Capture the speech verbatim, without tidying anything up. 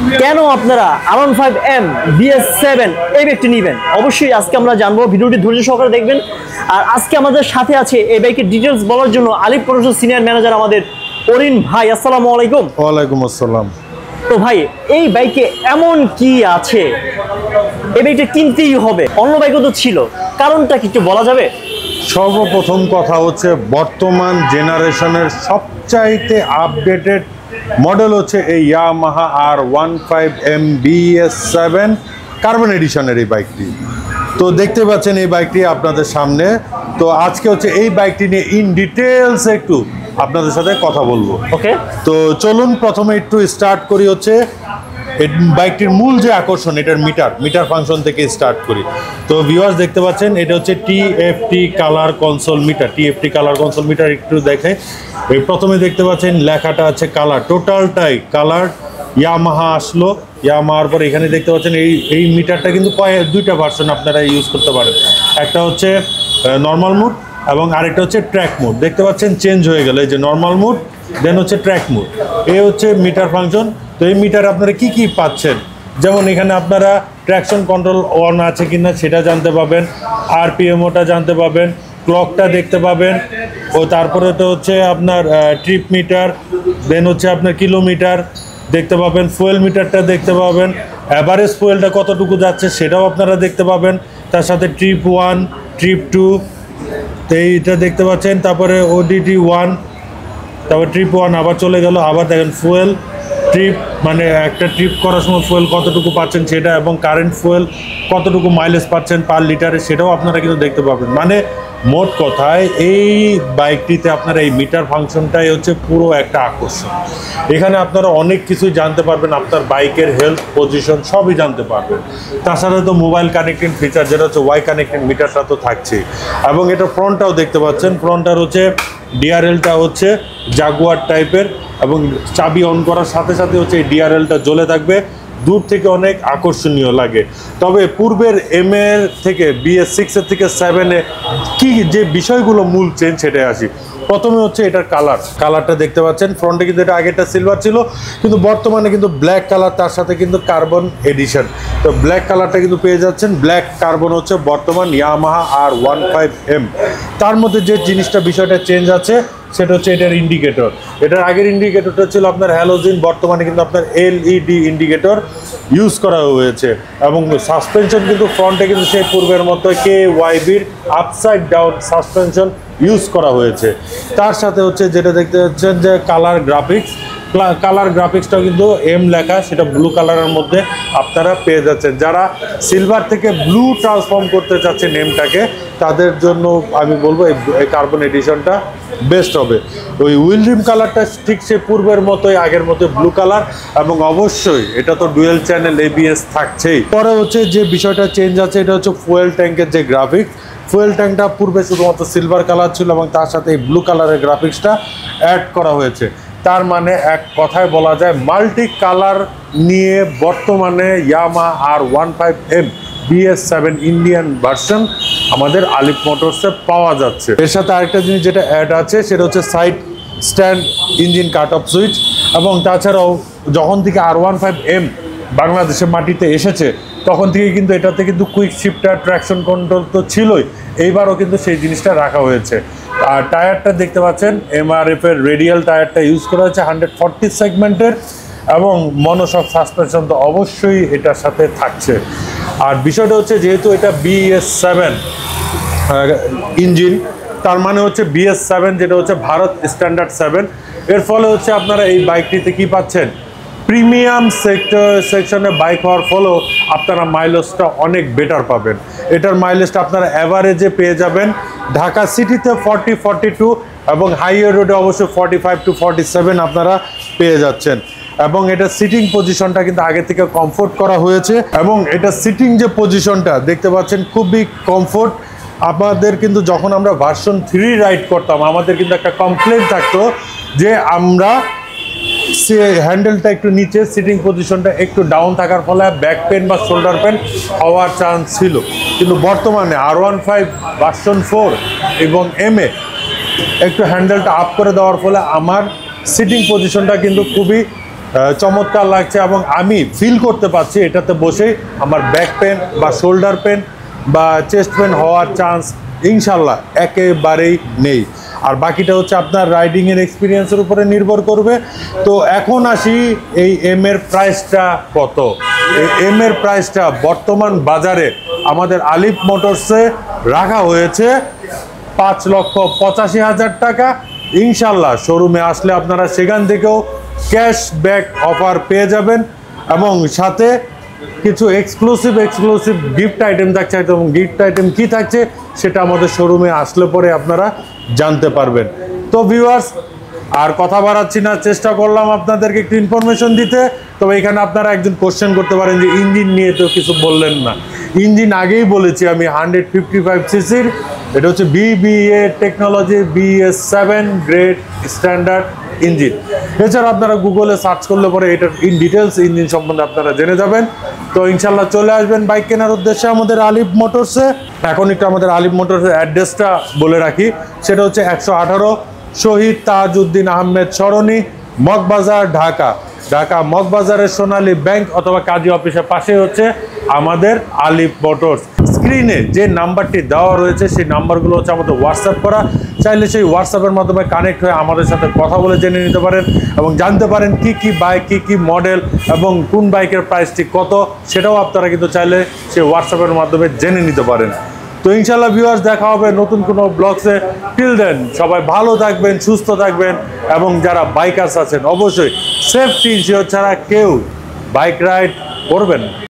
কেন আপনারা R one five M B S seven এই বাইকটি নেবেন, অবশ্যই আজকে আমরা জানবো। ভিডিওটি ধৈর্য সহকারে দেখবেন। আর আজকে আমাদের সাথে আছে এই বাইকের ডিটেলস বলার জন্য আলিফ মোটরস সিনিয়র ম্যানেজার আমাদের অরিন ভাই। আসসালামু আলাইকুম। ওয়ালাইকুম আসসালাম। তো ভাই, এই বাইকে এমন কি আছে এই বাইকটা কিনতেই হবে? অন্য বাইকও তো ছিল, কারণটা কি একটু বলা যাবে? সর্বপ্রথম কথা হচ্ছে বর্তমান জেনারেশনের সবচাইতে আপডেটেড মডেল হচ্ছে এই Yamaha R one five M B S seven carbon এডিশনের এই বাইকটি। তো দেখতে পাচ্ছেন এই বাইকটি আপনাদের সামনে। তো আজকে হচ্ছে এই বাইকটি নিয়ে ইন ডিটেলস একটু আপনাদের সাথে কথা বলবো। ওকে, তো চলুন প্রথমে একটু স্টার্ট করি হচ্ছে এই বাইকটির মূল যে আকর্ষণ, এটার মিটার মিটার ফাংশন থেকে স্টার্ট করি। তো ভিউয়ার্স দেখতে পাচ্ছেন এটা হচ্ছে T F T colour console meter. T F T colour console meter একটু দেখে এই প্রথমে দেখতে পাচ্ছেন লেখাটা আছে কালার, টোটালটাই কালার। ইয়ামাহা আসলো, ইয়ামাহার পর এখানে দেখতে পাচ্ছেন এই এই মিটারটা কিন্তু দুইটা ভার্সন আপনারা ইউজ করতে পারেন। একটা হচ্ছে নর্মাল মুড এবং আরেকটা হচ্ছে ট্র্যাক মুড। দেখতে পাচ্ছেন চেঞ্জ হয়ে গেল, এই যে নর্মাল মুড দেন হচ্ছে ট্র্যাক মুড। এই হচ্ছে মিটার ফাংশন। তো এই মিটার আপনারা কি কি পাচ্ছেন, যেমন এখানে আপনারা ট্র্যাকশন কন্ট্রোল অন আছে কিনা সেটা জানতে পাবেন, আরপিএমওটা জানতে পাবেন, ক্লকটা দেখতে পাবেন, ও তারপরে তো হচ্ছে আপনার ট্রিপ মিটার, দেন হচ্ছে আপনার কিলোমিটার দেখতে পাবেন, ফুয়েল মিটারটা দেখতে পাবেন, অ্যাভারেজ ফুয়েলটা কতটুকু যাচ্ছে সেটাও আপনারা দেখতে পাবেন। তার সাথে ট্রিপ ওয়ান, ট্রিপ টু তো এইটা দেখতে পাচ্ছেন, তারপরে ওডিটি ওয়ান, তারপর ট্রিপ ওয়ান আবার চলে গেল, আবার দেখেন ফুয়েল ট্রিপ, মানে একটা ট্রিপ করার সময় ফুয়েল কতটুকু পাচ্ছেন সেটা, এবং কারেন্ট ফুয়েল কতটুকু মাইলেজ পাচ্ছেন পার লিটারে সেটাও আপনারা কিন্তু দেখতে পাবেন। মানে মোট কথায় এই বাইকটিতে আপনার এই মিটার ফাংশনটাই হচ্ছে পুরো একটা আকর্ষণ। এখানে আপনারা অনেক কিছুই জানতে পারবেন, আপনার বাইকের হেলথ পজিশন সবই জানতে পারবেন। তাছাড়া তো মোবাইল কানেক্টিং ফিচার যেটা হচ্ছে ওয়াই কানেক্টিং মিটারটা তো থাকছেই। এবং এটা ফ্রন্টটাও দেখতে পাচ্ছেন, ফ্রন্টটার হচ্ছে ডিআরএলটা হচ্ছে জাগুয়ার টাইপের, এবং চাবি অন করার সাথে সাথে হচ্ছে এই ডিআরএলটা জ্বলে থাকবে, দূর থেকে অনেক আকর্ষণীয় লাগে। তবে পূর্বের এম এর থেকে বি এস সিক্সের থেকে সেভেনে কি যে বিষয়গুলো মূল চেঞ্জ সেটাই আসি। প্রথমে হচ্ছে এটার কালার, কালারটা দেখতে পাচ্ছেন ফ্রন্টে কিন্তু এটা আগেরটা সিলভার ছিল, কিন্তু বর্তমানে কিন্তু ব্ল্যাক কালার, তার সাথে কিন্তু কার্বন এডিশন। তো ব্ল্যাক কালারটা কিন্তু পেয়ে যাচ্ছেন, ব্ল্যাক কার্বন হচ্ছে বর্তমান Yamaha R one five M. তার মধ্যে যে জিনিসটা বিষয়টা চেঞ্জ আছে সেটা হচ্ছে এটার ইন্ডিকেটর। এটার আগের ইন্ডিকেটরটা ছিল আপনার হ্যালোজিন, বর্তমানে কিন্তু আপনার এলইডি ইন্ডিকেটর ইউজ করা হয়েছে। এবং সাসপেনশন কিন্তু ফ্রন্টে কিন্তু সেই পূর্বের মতো কে ওয়াইবির আপসাইড ডাউন সাসপেনশন ইউজ করা হয়েছে। তার সাথে হচ্ছে যেটা দেখতে পাচ্ছেন যে কালার গ্রাফিক্স, কালার গ্রাফিক্সটাও কিন্তু এম লেখা, সেটা ব্লু কালারের মধ্যে আপনারা পেয়ে যাচ্ছেন। যারা সিলভার থেকে ব্লু ট্রান্সফর্ম করতে চাচ্ছেন নেমটাকে, তাদের জন্য আমি বলবো এই কার্বন এডিশনটা বেস্ট হবে। ওই হুইল রিম কালারটা ঠিক সে পূর্বের মতোই, আগের মতো ব্লু কালার, এবং অবশ্যই এটা তো ডুয়েল চ্যানেল এবিএস থাকছেই। পরে হচ্ছে যে বিষয়টা চেঞ্জ আছে এটা হচ্ছে ফুয়েল ট্যাঙ্কের যে গ্রাফিক্স। ফুয়েল ট্যাঙ্কটা পূর্বে শুধুমাত্র সিলভার কালার ছিল, এবং তার সাথে এই ব্লু কালারের গ্রাফিক্সটা অ্যাড করা হয়েছে। তার মানে এক কথায় বলা যায় মাল্টি কালার নিয়ে বর্তমানে Yamaha R one five M B S seven Indian version আমাদের আলিফ মোটরসে পাওয়া যাচ্ছে। এর সাথে আরেকটা জিনিস যেটা অ্যাড আছে সেটা হচ্ছে side stand engine cut off switch. এবং তাছাড়াও যখন থেকে আর ওয়ান ফাইভ এম বাংলাদেশের মাটিতে এসেছে তখন থেকে কিন্তু এটাতে কিন্তু কুইক শিফটার, ট্র্যাকশন কন্ট্রোল তো ছিলই, এইবারও কিন্তু সেই জিনিসটা রাখা হয়েছে। আর টায়ারটা দেখতে পাচ্ছেন এমআরএফ এর রেডিয়াল টায়ারটা ইউজ করা হয়েছে হান্ড্রেড ফর্টি সেগমেন্টের, এবং মনোশক সাসপেনশন তো অবশ্যই এটার সাথে থাকছে। আর বিষয়টা হচ্ছে যেহেতু এটা বি এস সেভেন ইঞ্জিন, তার মানে হচ্ছে বি এস সেভেন যেটা হচ্ছে ভারত স্ট্যান্ডার্ড সেভেন। এর ফলে হচ্ছে আপনারা এই বাইকটিতে কি পাচ্ছেন, প্রিমিয়াম সেক্টর সেকশনে বাইক হওয়ার ফলেও আপনারা মাইলেজটা অনেক বেটার পাবেন। এটার মাইলেজটা আপনারা অ্যাভারেজে পেয়ে যাবেন ঢাকা সিটিতে ফর্টি ফর্টি টু, এবং হাইওয়ে রোডে অবশ্যই forty five to forty seven আপনারা পেয়ে যাচ্ছেন। এবং এটা সিটিং পজিশনটা কিন্তু আগে থেকে কমফোর্ট করা হয়েছে, এবং এটা সিটিং যে পজিশনটা দেখতে পাচ্ছেন খুবই কমফোর্ট। আমাদের কিন্তু যখন আমরা ভার্সন থ্রি রাইড করতাম আমাদের কিন্তু একটা কমপ্লেন থাকতো যে আমরা সে হ্যান্ডেলটা একটু নিচে, সিটিং পজিশনটা একটু ডাউন থাকার ফলে ব্যাক পেন বা শোল্ডার পেন হওয়ার চান্স ছিল। কিন্তু বর্তমানে R one five version four এবং এম এ একটু হ্যান্ডেলটা আপ করে দেওয়ার ফলে আমার সিটিং পজিশনটা কিন্তু খুবই চমৎকার লাগছে এবং আমি ফিল করতে পারছি এটাতে বসে আমার ব্যাক পেন বা শোল্ডার পেন বা চেস্ট পেন হওয়ার চান্স ইনশাল্লাহ একেবারেই নেই। আর বাকিটা হচ্ছে আপনার রাইডিংয়ের এক্সপিরিয়েন্সের উপরে নির্ভর করবে। তো এখন আসি এই এম এর প্রাইসটা কত। এই এম এর প্রাইসটা বর্তমান বাজারে আমাদের আলিফ মোটরসে রাখা হয়েছে পাঁচ লক্ষ পঁচাশি হাজার টাকা। ইনশাল্লাহ শোরুমে আসলে আপনারা সেখান থেকেও ক্যাশব্যাক অফার পেয়ে যাবেন এবং সাথে কিছু এক্সক্লুসিভ এক্সক্লুসিভ গিফট আইটেম থাকছে এবং গিফট আইটেম কি থাকছে সেটা আমাদের শোরুমে আসলে পরে আপনারা জানতে পারবেন। তো ভিউয়ার্স আর কথা বাড়াচ্ছি না, চেষ্টা করলাম আপনাদেরকে একটু ইনফরমেশন দিতে। তবে এখানে আপনারা একজন কোশ্চেন করতে পারেন যে ইঞ্জিন নিয়ে তো কিছু বললেন না। ইঞ্জিন আগেই বলেছি আমি হান্ড্রেড ফিফটি ফাইভ সিসির, এটা হচ্ছে VVA technology BS seven grade standard engine. এছাড়া আপনারা গুগলে সার্চ করলে পরে এটার ইন ডিটেলস ইঞ্জিন সম্বন্ধে আপনারা জেনে যাবেন। তো ইনশাল্লাহ চলে আসবেন বাইক কেনার উদ্দেশ্যে আমাদের আলিফ মোটরসে। এখন একটু আমাদের আলিফ মোটরসের অ্যাড্রেসটা বলে রাখি, সেটা হচ্ছে একশো আঠারো শহীদ তাজউদ্দিন আহমেদ সরণি, মগবাজার, ঢাকা। ঢাকা মগবাজারের সোনালী ব্যাংক অথবা কাজী অফিসের পাশে হচ্ছে আমাদের আলিফ মোটরস। স্ক্রিনে যে নাম্বারটি দেওয়া রয়েছে সেই নাম্বারগুলো হচ্ছে আমাদের হোয়াটসঅ্যাপ করা, চাইলে সেই হোয়াটসঅ্যাপের মাধ্যমে কানেক্ট হয়ে আমাদের সাথে কথা বলে জেনে নিতে পারেন এবং জানতে পারেন কি কি বাইক, কি কি মডেল এবং কোন বাইকের প্রাইসটি কত, সেটাও আপনারা কিন্তু চাইলে সেই হোয়াটসঅ্যাপের মাধ্যমে জেনে নিতে পারেন। তো ইনশাল্লাহ ভিউয়ার্স দেখা হবে নতুন কোনো ব্লগসে। টিল দেন সবাই ভালো থাকবেন, সুস্থ থাকবেন এবং যারা বাইকার্স আছেন অবশ্যই সেফটি ইনশিওর ছাড়া কেউ বাইক রাইড করবেন না।